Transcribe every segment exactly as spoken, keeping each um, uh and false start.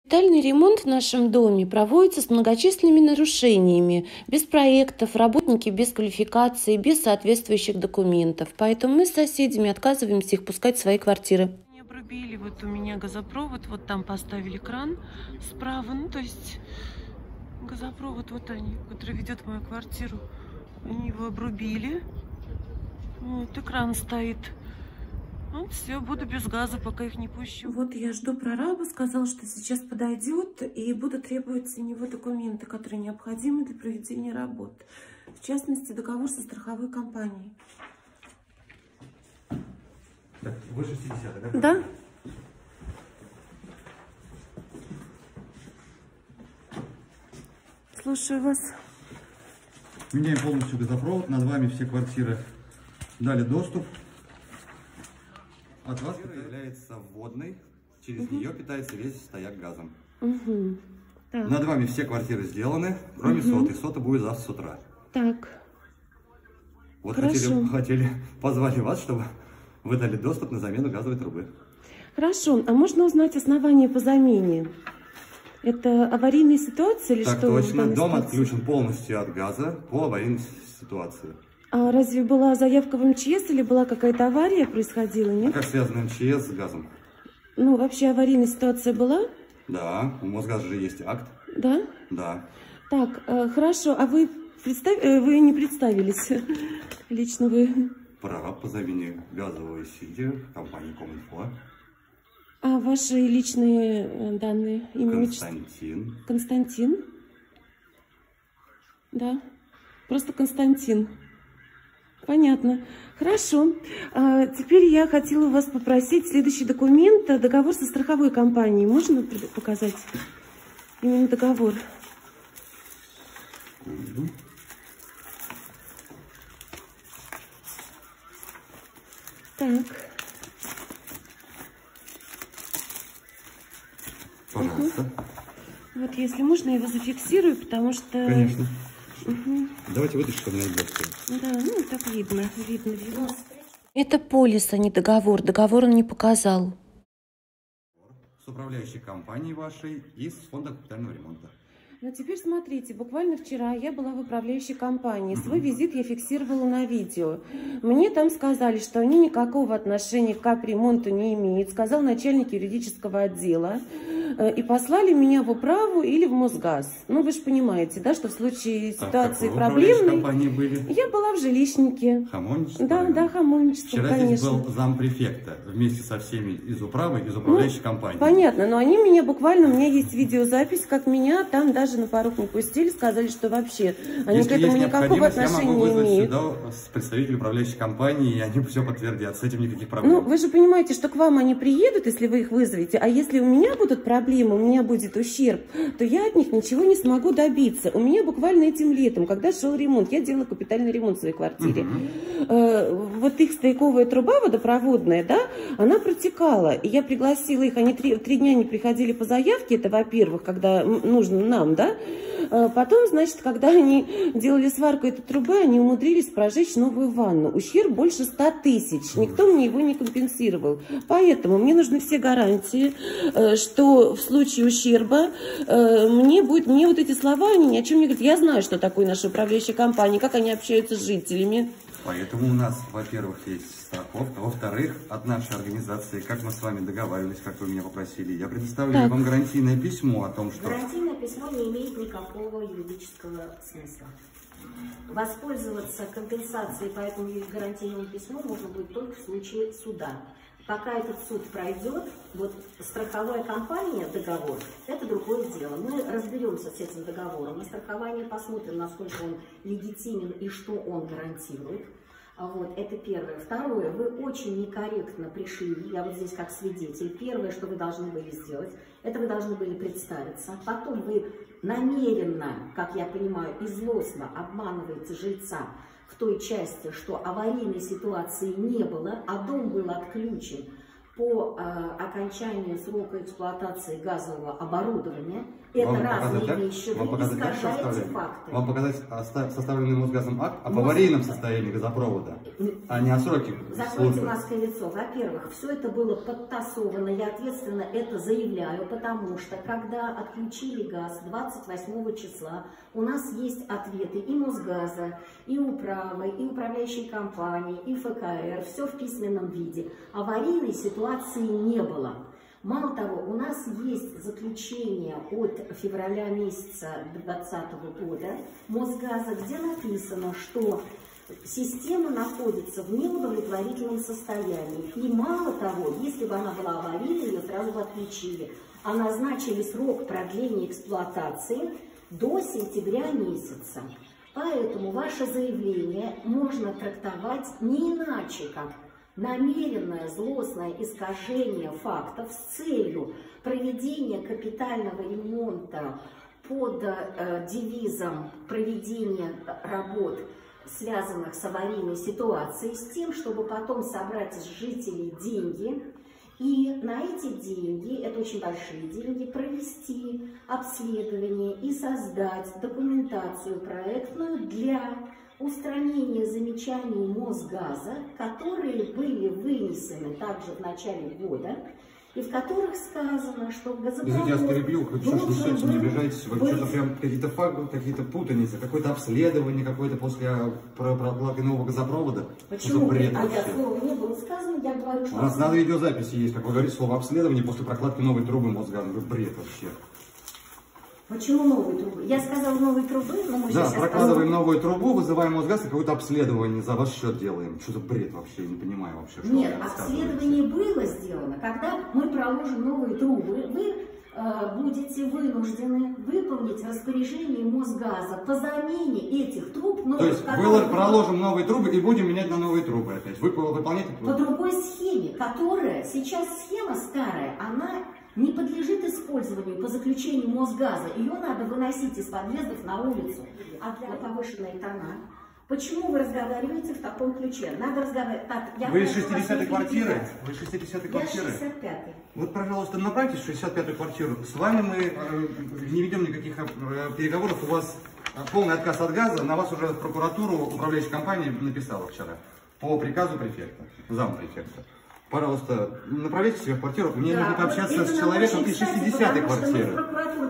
Капитальный ремонт в нашем доме проводится с многочисленными нарушениями, без проектов, работники без квалификации, без соответствующих документов. Поэтому мы с соседями отказываемся их пускать в свои квартиры. Не обрубили вот у меня газопровод, вот там поставили кран справа, ну то есть газопровод вот они, который ведет в мою квартиру, они его обрубили. Вот и кран стоит. Вот все, буду без газа, пока их не пущу. Вот я жду прораба, сказал, что сейчас подойдет и буду требовать у него документы, которые необходимы для проведения работ. В частности, договор со страховой компанией. Так, вы шестидесятый, да? Да. Слушаю вас. Меняем полностью газопровод, над вами все квартиры дали доступ. От вас является вводной, через угу. нее питается весь стояк газом. Угу. Так. Над вами все квартиры сделаны, кроме угу. соты. Сота будет завтра с утра. Так. Вот хотели, хотели, позвали вас, чтобы вы дали доступ на замену газовой трубы. Хорошо, а можно узнать основания по замене? Это аварийная ситуация или так что? Так точно, дом отключен полностью от газа по аварийной ситуации. А разве была заявка в эм че эс или была какая-то авария происходила, нет? А как связано эм че эс с газом? Ну, вообще аварийная ситуация была? Да, у Мосгаза же есть акт. Да? Да. Так, э, хорошо, а вы, представ... э, вы не представились лично вы? Прораб по замене газовой сети компании Коминфо. А ваши личные данные? Имя, Константин. Константин? Да, просто Константин. Понятно. Хорошо. А, теперь я хотела вас попросить следующий документ. Договор со страховой компанией. Можно показать? Именно договор. Угу. Так. Пожалуйста. Угу. Вот, если можно, я его зафиксирую, потому что... Конечно. Угу. Давайте вытащим, чтобы не отбросили. Да, ну так видно, видно, видно. Это полис, а не договор. Договор он не показал. С управляющей компанией вашей и с фонда капитального ремонта. Ну, теперь смотрите, буквально вчера я была в управляющей компании. Свой визит я фиксировала на видео. Мне там сказали, что они никакого отношения к капремонту не имеют. Сказал начальник юридического отдела. И послали меня в управу или в Мосгаз. Ну, вы же понимаете, да, что в случае ситуации проблемной... Были? Я была в жилищнике. Хамовничество? Да, район. да, Хамовничество, Вчера конечно. здесь был зампрефекта вместе со всеми из управы, из управляющей ну, компании. Понятно, но они меня буквально, у меня есть видеозапись, как меня там даже на порог не пустили, сказали, что вообще они Если к этому никакого отношения я могу не имеют. Сюда с представителей управляющей компании, и они все подтвердят, с этим никаких проблем. Ну, вы же понимаете, что к вам они приедут, если вы их вызовете, а если у меня будут проблемы, у меня будет ущерб, то я от них ничего не смогу добиться. У меня буквально этим летом, когда шел ремонт, я делала капитальный ремонт в своей квартире, uh-huh. э, вот их стояковая труба водопроводная, да, она протекала, и я пригласила их, они три, три дня не приходили по заявке, это, во-первых, когда нужно нам, да, потом, значит, когда они делали сварку этой трубы, они умудрились прожечь новую ванну. Ущерб больше ста тысяч. Никто мне его не компенсировал. Поэтому мне нужны все гарантии, что в случае ущерба мне будет, мне вот эти слова, они ни о чем не говорят. Я знаю, что такое наша управляющая компания, как они общаются с жителями. Поэтому у нас, во-первых, есть страховка, во-вторых, от нашей организации, как мы с вами договаривались, как вы меня попросили, я предоставляю так. вам гарантийное письмо о том, что... Гарантийное письмо не имеет никакого юридического смысла. Воспользоваться компенсацией по этому гарантийному письму можно будет только в случае суда. Пока этот суд пройдет, вот страховая компания, договор, это другое дело. Мы разберемся с этим договором, на страхование посмотрим, насколько он легитимен и что он гарантирует. Вот, это первое. Второе, вы очень некорректно пришли, я вот здесь как свидетель. Первое, что вы должны были сделать, это вы должны были представиться. Потом вы намеренно, как я понимаю, и злостно обманываете жильца в той части, что аварийной ситуации не было, а дом был отключен по э, окончанию срока эксплуатации газового оборудования. Это Вам разные показать, вещи, Вам вы показать как искажаете составлен? факты. Вам показать составленный Мосгазом акт об Мос... аварийном состоянии газопровода, а не о сроке Закройте службы. маской лицо. Во-первых, все это было подтасовано, я ответственно это заявляю, потому что когда отключили газ двадцать восьмого числа, у нас есть ответы и Мосгаза, и управы, и управляющей компании, и ФКР, все в письменном виде. Аварийной ситуации не было. Мало того, у нас есть заключение от февраля месяца двадцатого года Мосгаза, где написано, что система находится в неудовлетворительном состоянии. И мало того, если бы она была аварийной, ее сразу бы отключили. А назначили срок продления эксплуатации до сентября месяца. Поэтому ваше заявление можно трактовать не иначе, как намеренное злостное искажение фактов с целью проведения капитального ремонта под э, девизом проведения работ, связанных с аварийной ситуацией, с тем, чтобы потом собрать из жителей деньги и на эти деньги, это очень большие деньги, провести обследование и создать документацию проектную для устранение замечаний Мосгаза, которые были вынесены также в начале года, и в которых сказано, что газопровод... Извините, я вас перебью, вы что ж несете, не обижайтесь, вы быть... что-то прям какие-то факты, какие-то путаницы, какое-то обследование, какое-то после прокладки нового газопровода. Почему? Бред А вообще. я слово не было сказано, я говорю, что... У нас на видеозаписи есть, как вы говорите, слово обследование после прокладки новой трубы Мосгаза. Вы бред вообще. Почему новые трубы? Я сказала новые трубы, но мы Да, сейчас... прокладываем новую трубу, вызываем Мосгаз и какое-то обследование за ваш счет делаем. Что за бред вообще, я не понимаю вообще, что Нет, вы обследование было сделано. Когда мы проложим новые трубы, вы э, будете вынуждены выполнить распоряжение Мосгаза по замене этих труб. То есть мы проложим новые трубы и будем менять на новые трубы опять. Вы выполняете... По другой схеме, которая сейчас схема старая, она... не подлежит использованию по заключению Мосгаза. Ее надо выносить из подъездов на улицу. А для повышенной тона. Почему вы разговариваете в таком ключе? Надо разговаривать. Так, я вы из шестидесятой квартиры? Вы из шестидесятой Я квартиры? шестьдесят пятой. Вот, пожалуйста, направьтесь в шестьдесят пятую квартиру. С вами мы э, не ведем никаких э, переговоров. У вас полный отказ от газа. На вас уже прокуратуру управляющей компании написала вчера. По приказу префекта, зампрефекта. Пожалуйста, направляйте себя в квартиру. Мне да, нужно пообщаться вот с человеком из шестидесятой квартиры.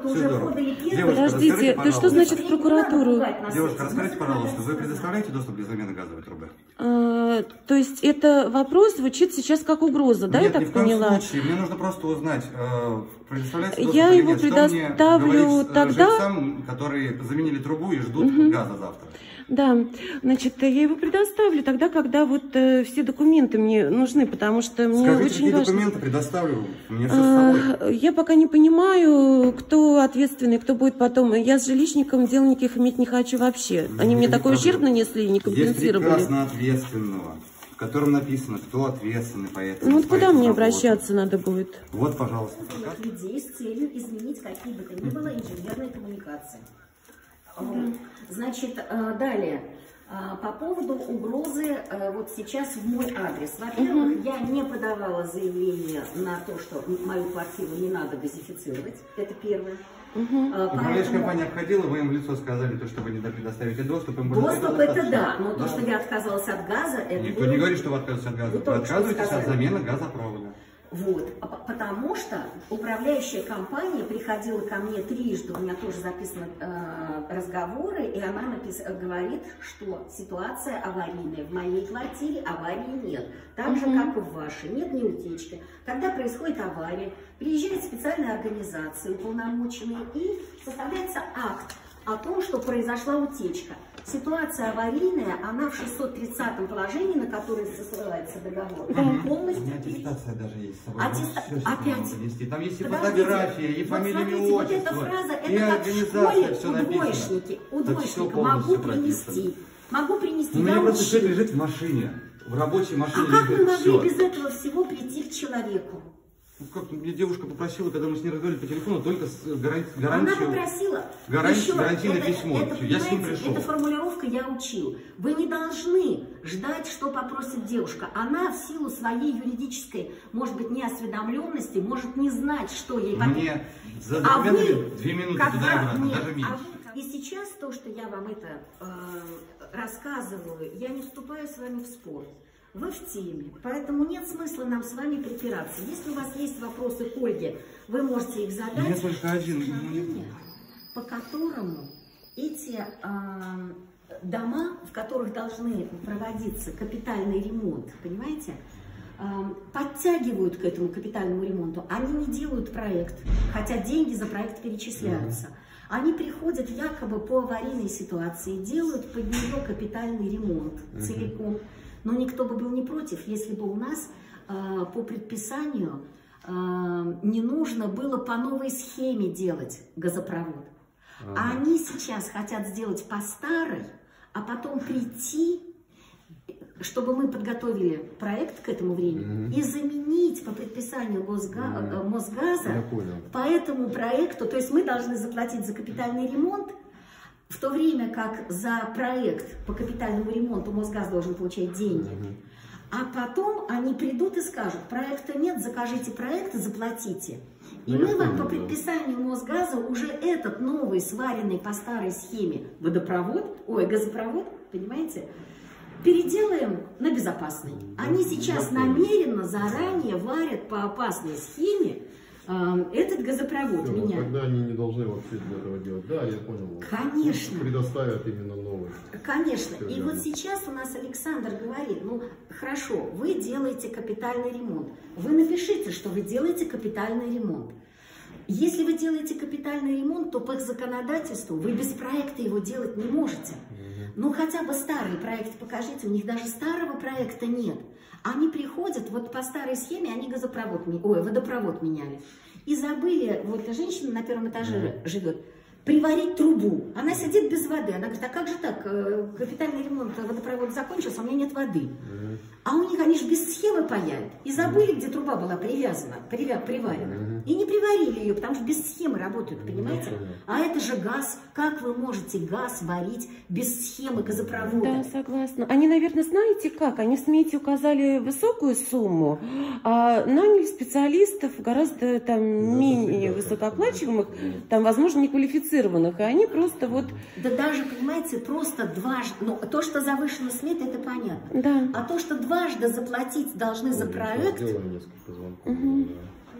Подождите, да что значит в прокуратуру? Девушка, расскажите, пожалуйста, вы предоставляете доступ для замены газовой трубы? А, то есть это вопрос звучит сейчас как угроза, да, Нет, я так так поняла? поняла? Нет, ни в коем случае. Мне нужно просто узнать, предоставляется доступ я или его нет. предоставлю Что тогда... жильцам, которые заменили трубу и ждут угу. газа завтра? Да, значит, я его предоставлю тогда, когда вот э, все документы мне нужны, потому что мне Скажите, очень какие важно... документы предоставлю? Мне все а, с собой. Я пока не понимаю, кто ответственный, кто будет потом. Я с жилищником дел никаких иметь не хочу вообще. Они Нет, мне такой проблем. ущерб нанесли и не компенсировали. Есть прекрасно ответственного, в котором написано, кто ответственный по этому. Ну вот куда мне обращаться надо будет? Вот, пожалуйста. Людей с целью изменить какие бы то ни было инженерные коммуникации. Значит, далее, по поводу угрозы вот сейчас в мой адрес. Во-первых, uh-huh. я не подавала заявление на то, что мою квартиру не надо газифицировать. Это первое. Uh-huh. Управляющая Поэтому... компания обходила, вы им в лицо сказали, то, что вы не предоставите доступ. Им доступ это да, но да. то, что я отказалась от газа, это... Никто было... не говорит, что вы отказываетесь от газа. Вы, вы отказываетесь от замены газопровода. Вот, потому что управляющая компания приходила ко мне трижды, у меня тоже записаны э, разговоры, и она напис... говорит, что ситуация аварийная. В моей квартире аварии нет, так же, как и в вашей, нет ни утечки. Когда происходит авария, приезжает специальная организация, уполномоченная, и составляется акт о том, что произошла утечка. Ситуация аварийная, она в шестьсот тридцатом положении, на которое ссылается договор, угу. полностью... У меня аттестация даже есть. Аттеста... Опять? Там есть и Подождите. фотографии, и вот фамилия, смотрите, и вот отчество, эта фраза, и это как в школе все у написано. двоечники. У двоечника могу принести. Могу принести. У меня просто все лежит в машине, в рабочей машине. А как мы могли все. без этого всего прийти к человеку? Как мне девушка попросила, когда мы с ней разговаривали по телефону, только с гарантией. Она попросила. Гарантия, гарантийное это, письмо. Это, я с ним пришел. Эта формулировка я учил. Вы не должны ждать, что попросит девушка. Она в силу своей юридической, может быть, неосведомленности, может не знать, что ей... Мне за а вы, две минуты туда и обратно, нет, даже меньше. А вы, и сейчас то, что я вам это э, рассказываю, я не вступаю с вами в спор. Вы в теме, поэтому нет смысла нам с вами припираться. Если у вас есть вопросы к Ольге, вы можете их задать. Нет только один. По которому эти э, дома, в которых должны проводиться капитальный ремонт, понимаете, э, подтягивают к этому капитальному ремонту. Они не делают проект, хотя деньги за проект перечисляются. Они приходят якобы по аварийной ситуации, делают под нее капитальный ремонт целиком. Но никто бы был не против, если бы у нас э, по предписанию э, не нужно было по новой схеме делать газопровод. Ага. А они сейчас хотят сделать по старой, а потом прийти, чтобы мы подготовили проект к этому времени, угу. и заменить по предписанию Госга... угу. Мосгаза по этому проекту. То есть мы должны заплатить за капитальный ремонт, в то время как за проект по капитальному ремонту Мосгаз должен получать деньги. А потом они придут и скажут: проекта нет, закажите проект и заплатите. И ну, мы вам понял, по предписанию Мосгаза уже этот новый, сваренный по старой схеме водопровод, ой, газопровод, понимаете, переделаем на безопасный. Они сейчас намеренно заранее варят по опасной схеме этот газопровод. Все, меня. Тогда они не должны вообще для этого делать. Да, я понял. Конечно. Предоставят именно новый. Конечно. И вот сейчас у нас Александр говорит: ну хорошо, вы делаете капитальный ремонт. Вы напишите, что вы делаете капитальный ремонт. Если вы делаете капитальный ремонт, то по законодательству вы без проекта его делать не можете. Ну хотя бы старый проект покажите, у них даже старого проекта нет. Они приходят, вот по старой схеме они газопровод, ой, водопровод меняли. И забыли, вот женщина на первом этаже живет, приварить трубу. Она сидит без воды. Она говорит: а как же так, капитальный ремонт водопровода закончился, а у меня нет воды. А у них они же без схемы паяют. И забыли, где труба была привязана, привя, приварена. И не приварили ее, потому что без схемы работают, понимаете? А это же газ. Как вы можете газ варить без схемы газопровода? Да, согласна. Они, наверное, знаете как? Они в смете указали высокую сумму, а наняли специалистов гораздо там менее высокооплачиваемых, там, возможно, неквалифицированных. И они просто вот... Да даже, понимаете, просто дважды... Ну, то, что завышена смета, это понятно. Да. А то, что дважды заплатить должны за проект... Угу.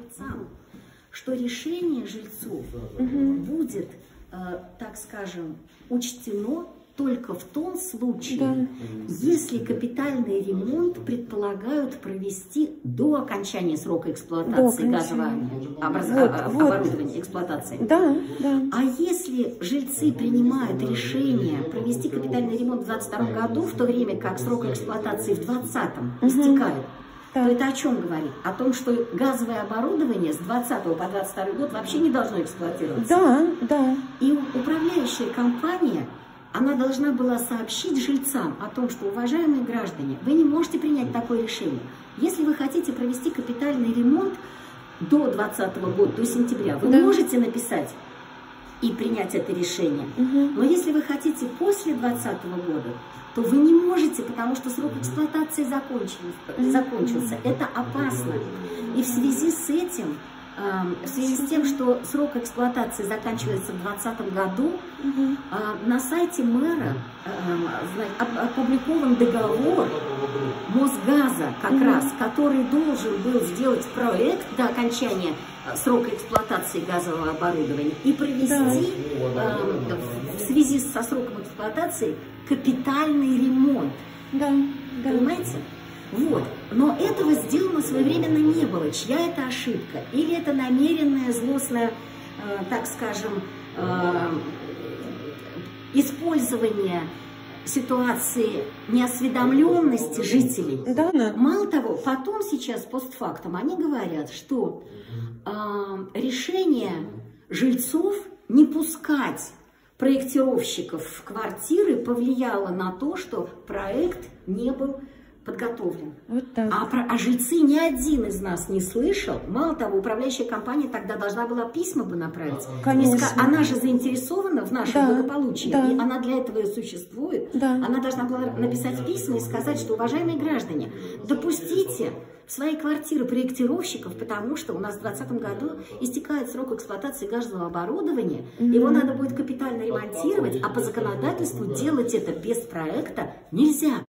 Что решение жильцов угу. будет, э, так скажем, учтено только в том случае, да. если капитальный ремонт предполагают провести до окончания срока эксплуатации газового образ... вот, оборудования, вот. эксплуатации. Да, да. А если жильцы принимают решение провести капитальный ремонт в двадцать втором году, в то время как срок эксплуатации в двадцатом истекает, то это о чем говорит? О том, что газовое оборудование с двадцатого по двадцать второй год вообще не должно эксплуатироваться. Да, да. И управляющая компания, она должна была сообщить жильцам о том, что, уважаемые граждане, вы не можете принять такое решение. Если вы хотите провести капитальный ремонт до двадцатого года, до сентября, вы да. можете написать и принять это решение. Угу. Но если вы хотите после двадцатого года, то вы не можете, потому что срок эксплуатации закончился. закончился. Это опасно. И в связи с этим, э, в связи с тем, что срок эксплуатации заканчивается в двадцатом году, э, на сайте мэра э, опубликован договор Мосгаза, как раз, который должен был сделать проект до окончания срока эксплуатации газового оборудования и провести да. э, в связи со сроком эксплуатации капитальный ремонт. Да, да. Понимаете? Вот. Но этого сделано своевременно не было. Чья это ошибка? Или это намеренное, злостное, э, так скажем, э, использование ситуации неосведомленности жителей. Да, да. Мало того, потом сейчас постфактум они говорят, что э, решение жильцов не пускать проектировщиков в квартиры повлияло на то, что проект не был подготовлен. Вот так. А, про, а жильцы ни один из нас не слышал. Мало того, управляющая компания тогда должна была письма бы направить. Конечно. И ска- она же заинтересована в нашем Да, благополучии. да. И она для этого и существует. Да. Она должна была написать письма и сказать, что, уважаемые граждане, допустите в свои квартиры проектировщиков, потому что у нас в двадцатом году истекает срок эксплуатации газового оборудования, mm-hmm. его надо будет капитально ремонтировать, а по законодательству делать это без проекта нельзя.